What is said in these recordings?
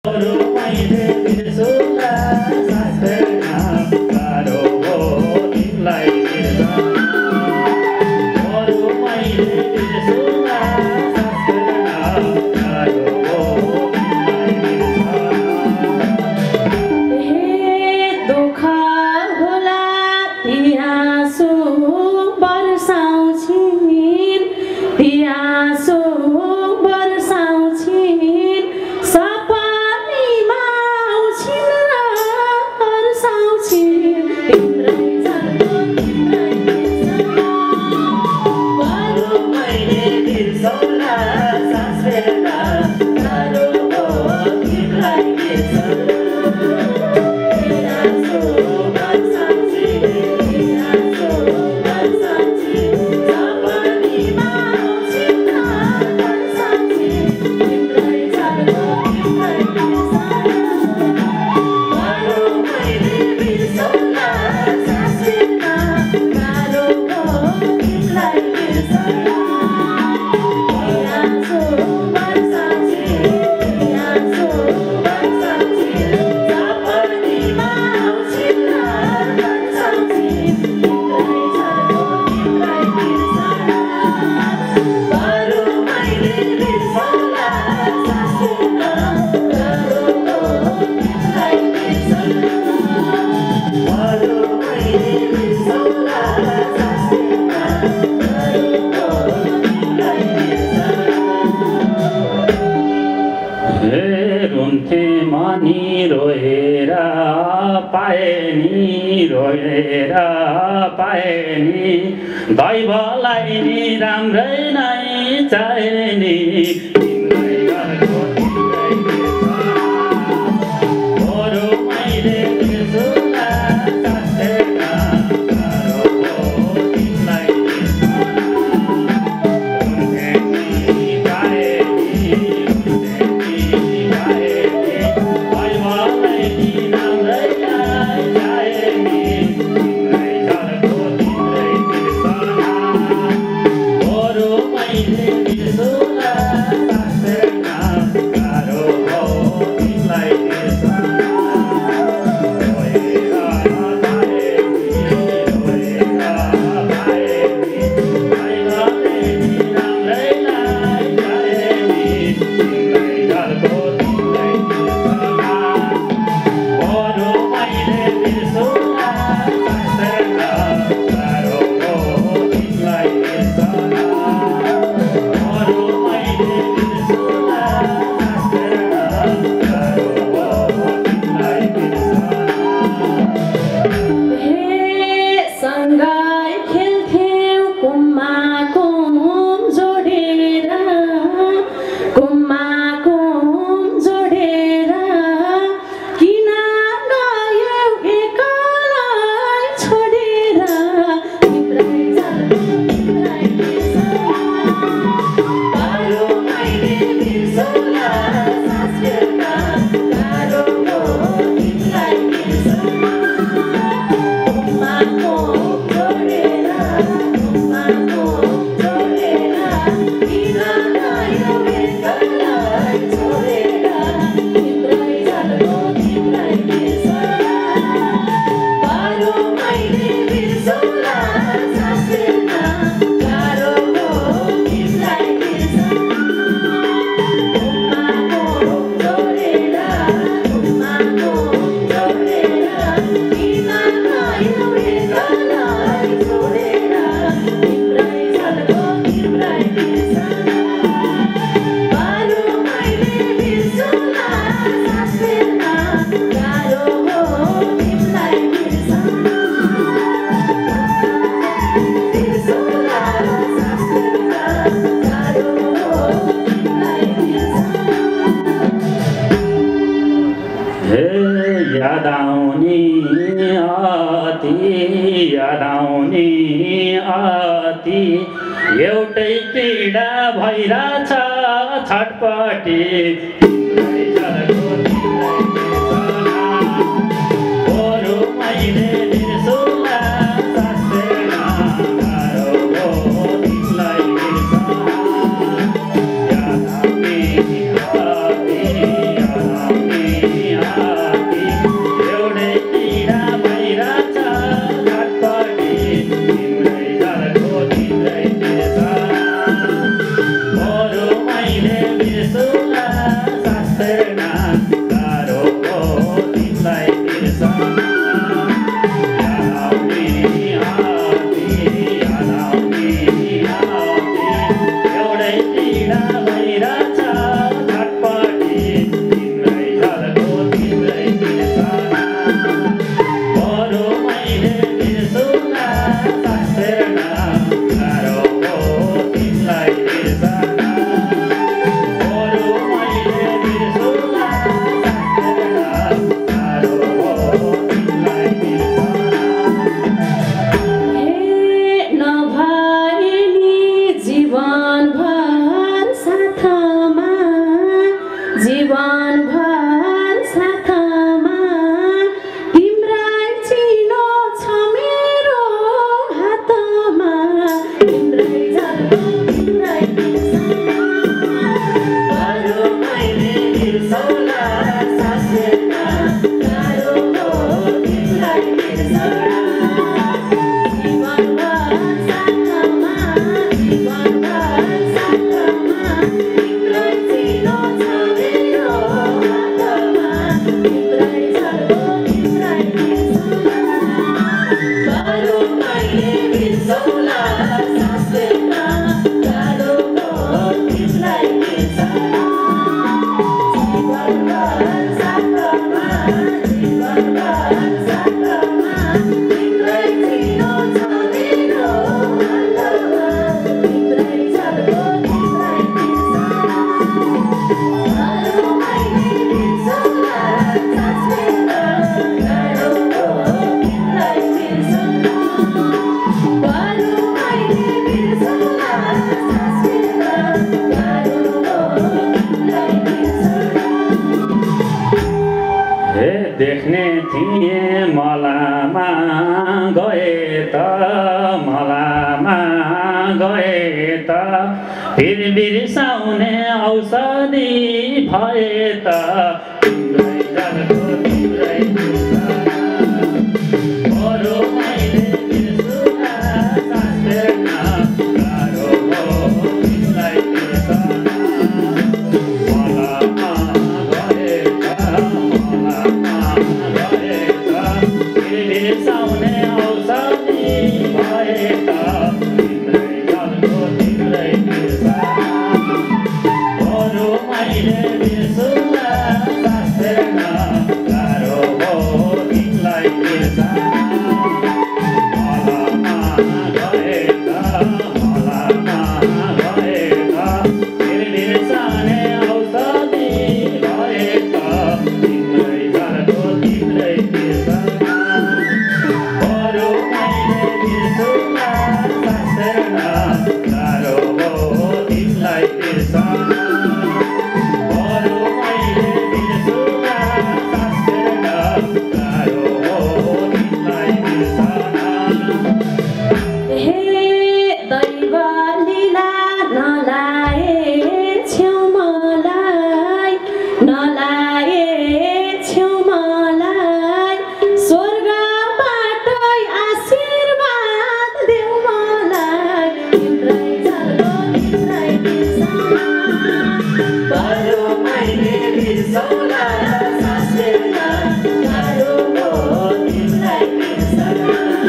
दैवलाई नि राम्रै नै चाहिने नि एउटै पीडा भइराछ छटपटी देख्ने थिएँ मलामा गए त मलामा गए त फेरि बिर्साउने औषधि भए त तिम्रै जलको तिम्रै बरु मैले बिर्सुला सास्दैन गाह्रो हो तिमीलाई बिर्सन मलामा गए त मलामा गए त फेरि बिर्साउने औषधि भए त तिम्रै जलको तिम्रै बिर्सन बरु मैले बिर्सुला सास्दैन गाह्रो हो तिमीलाई बिर्सन मलामा गए त मलामा गए त फेरि बिर्सने औषधि भए त तिम्रै जलको तिम्रै बिर्सन बरु मैले बिर्सुला सास्दैन गाह्रो हो तिमीलाई बिर्सन बरु मैले बिर्सुला सास्दैन गाह्रो हो तिमीलाई बिर्सन हे दैव लीला नलाए छेउ मलाई नलाए छेउ मलाई स्वर्गबाटै आशीर्वाद देऊ मलाई तिम्रै जलको तिम्रै बिर्सन बरु मैले बिर्सौला सास्दैन गाह्रो हो तिमीलाई बिर्सन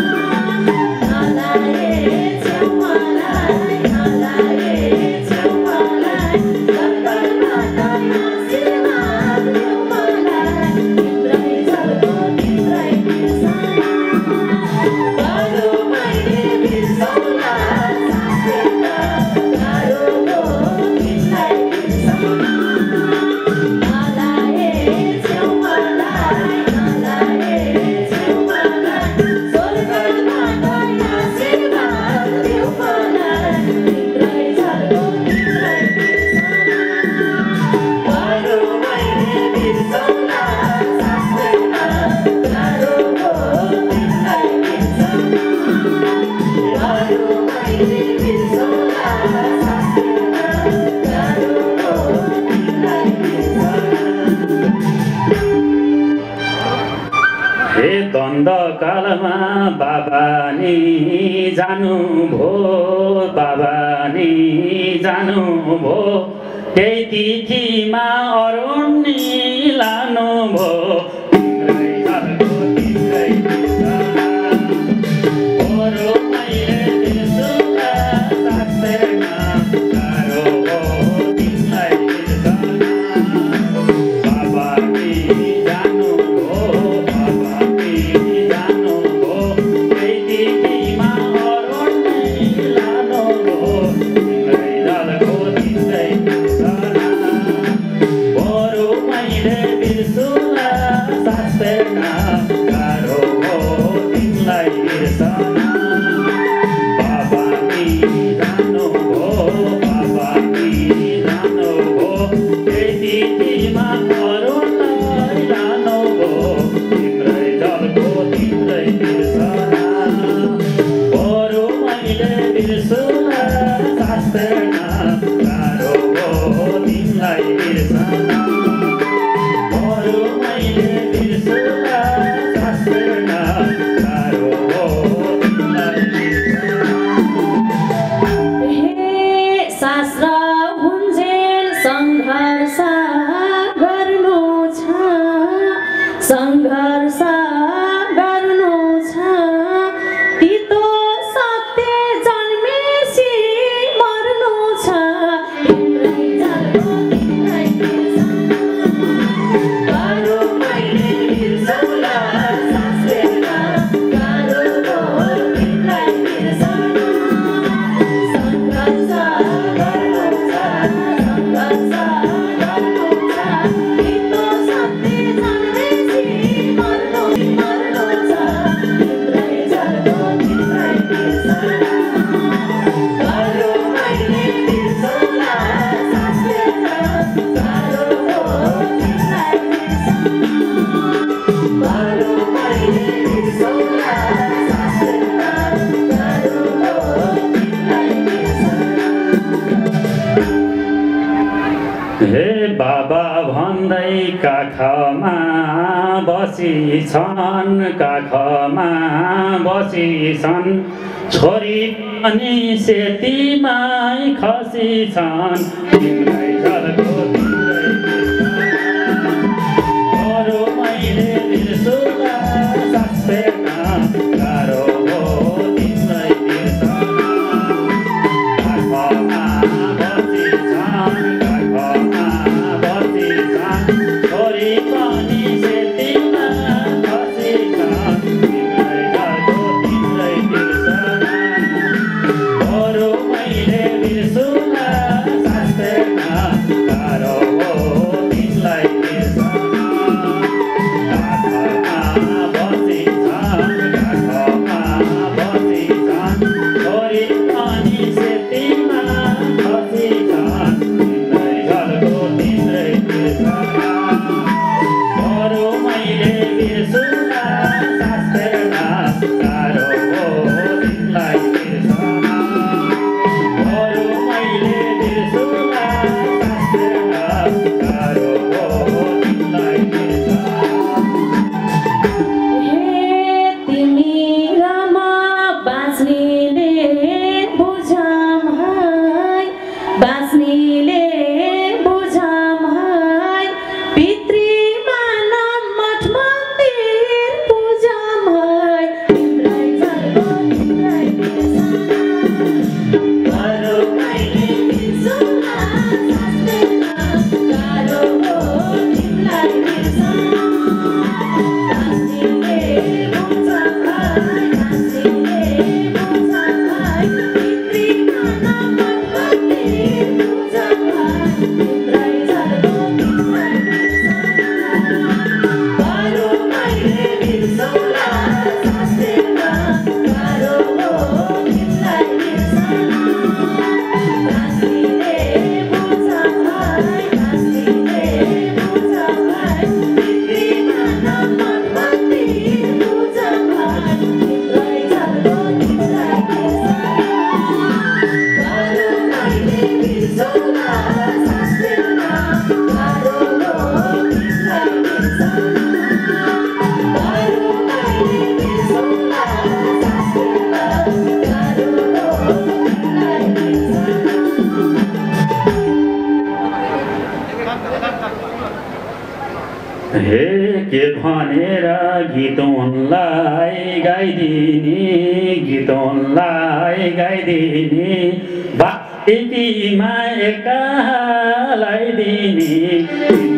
नलाए छेउ मलाई नलाए छेउ मलाई स्वर्गबाटै आशीर्वाद देऊ मलाई तिम्रै जलको तिम्रै बिर्सन बरु मैले बिर्सौला सास्दैन गाह्रो हो तिमीलाई बिर्सन नलाए छेउ मलाई नलाए छेउ मलाई स्वर्गबाटै आशीर्वाद देऊ मलाई तिम्रै जलको तिम्रै बिर्सन बरु मैले बिर्सौला सास्दैन गाह्रो हो तिमीलाई बिर्सन बरु मैले बिर्सौला सास्दैन गाह्रो हो तिमीलाई बिर्सन हे द्वन्द कालमा बाबा नि जानु भो बाबा नि जानु भो त्यही तिथिमा अरुण नि लानु भो तिम्रै जलको तिम्रै बिर्सन बरु मैले बिर्सुला सास्दैन गाह्रो हो तिमीलाई बिर्सन बाबा नि जानु भो बाबा नि जानु भो त्यही तिथिमा अरुण नि लानु भो तिम्रै जलको तिम्रै बिर्सन बरु मैले बिर्सुला सास्दैन गाह्रो हो तिमीलाई बिर्सन बाबा नि जानु भो बाबा नि जानु भो त्यही तिथिमा अरुणलाई लानु भो तिम्रै जलको तिम्रै बिर्सन बरु मैले बिर्सुला सास्दैन गाह्रो हो तिमीलाई बिर्सन बरु मैले बिर्सुला सास्दैन गाह्रो हो तिमीलाई बिर्सन हे शास्त्र हुन्जेल सङ्घर्ष गर्नु छ सङ्घर्ष गर्नु छ तितो सत्य जन्मेसी मर्नु छ तिम्रै जलको तिम्रै बिर्सन बरु मैले बिर्सौला सास्दैन गाह्रो हो तिमीलाई बिर्सन सङ्घर्ष गर्नु छ सङ्घर्ष गर्नु छ तितो सत्य जन्मेसी काखमा बसिछन् काखमा बसिछन् छोरी पनि सेतीमै खसिछन् तिम्रै झलको अरू मैले बिर्सुला सास फेर्न गाह्रो हो तिम्रै बिर्सन काखमा बसिछन् काखमा बसिछन् छोरी पनि सेतीमा खसिछन् तिम्रै झलको तिम्रै बिर्सन अरू मैले बिर्सुला सास फेर्न गाह्रो हो तिमीलाई बिर्सन काखमा बसिछन् छोरी पनि सेतीमा खसिछन् तिम्रै झलको तिम्रै बिर्सन अरू मैले बिर्सुला सास फेर्न गाह्रो हो तिमीलाई बिर्सन अरू मैले बिर्सुला सास फेर्न गाह्रो हो तिमीलाई बिर्सन हे तिमी रामा बाँच्नेले बुझाम है बाँच्नेले बुझाम है पितृमानव मठ मन्दिर पूजाम है तिम्रै झलको तिम्रै बिर्सन अरू मैले बिर्सुला सास फेर्न गाह्रो हो तिमीलाई बिर्सन बाँच्नेले बुझाम है बाँच्नेले बुझाम है पितृमानव मठ मन्दिर पूजाम है तिम्रै झलको तिम्रै बिर्सन अरू मैले बिर्सुला सास फेर्न गाह्रो हो तिमीलाई बिर्सन बाँच्नेले बुझाम है बाँच्नेले बुझाम है पितृमानव मठ मन्दिर पूजाम है तिम्रै झलको तिम्रै बिर्सन अरू मैले बिर्सुला सास फेर्न गाह्रो हो तिमीलाई बिर्सन अरू मैले बिर्सुला सास फेर्न गाह्रो हो तिमीलाई बिर्सन हे के भनेर गीतलाई गाइदिने गीतलाई गाइदिने बाटीमा एकालाई दिने